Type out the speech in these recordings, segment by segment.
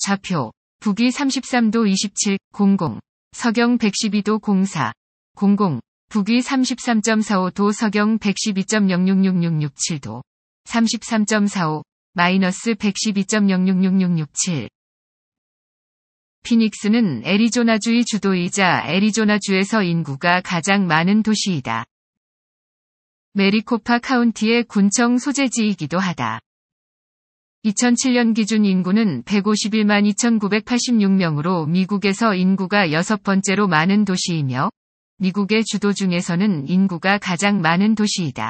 좌표, 북위 33도 27, 00, 서경 112도 04, 00, 북위 33.45도 서경 112.0666667도, 33.45, 마이너스 112.0666667. 피닉스는 애리조나주의 주도이자 애리조나주에서 인구가 가장 많은 도시이다. 메리코파 카운티의 군청 소재지이기도 하다. 2007년 기준 인구는 151만 2,986명으로 미국에서 인구가 6번째로 많은 도시이며, 미국의 주도 중에서는 인구가 가장 많은 도시이다.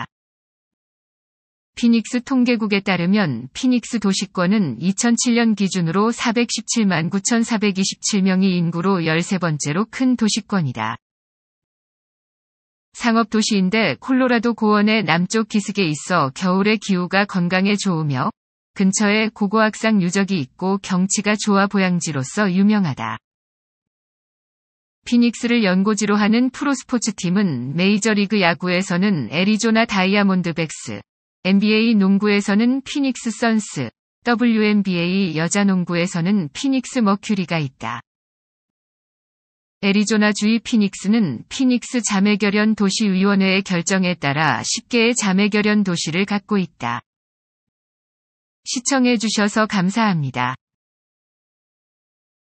피닉스 통계국에 따르면 피닉스 도시권은 2007년 기준으로 417만 9,427명이 인구로 13번째로 큰 도시권이다. 상업도시인데 콜로라도 고원의 남쪽 기슭에 있어 겨울의 기후가 건강에 좋으며 근처에 고고학상 유적이 있고 경치가 좋아 보양지로서 유명하다. 피닉스를 연고지로 하는 프로스포츠 팀은 메이저리그 야구에서는 애리조나 다이아몬드백스, NBA 농구에서는 피닉스 선스, WNBA 여자농구에서는 피닉스 머큐리가 있다. 애리조나주의 피닉스는 피닉스 자매결연 도시위원회의 결정에 따라 10개의 자매결연 도시를 갖고 있다. 시청해주셔서 감사합니다.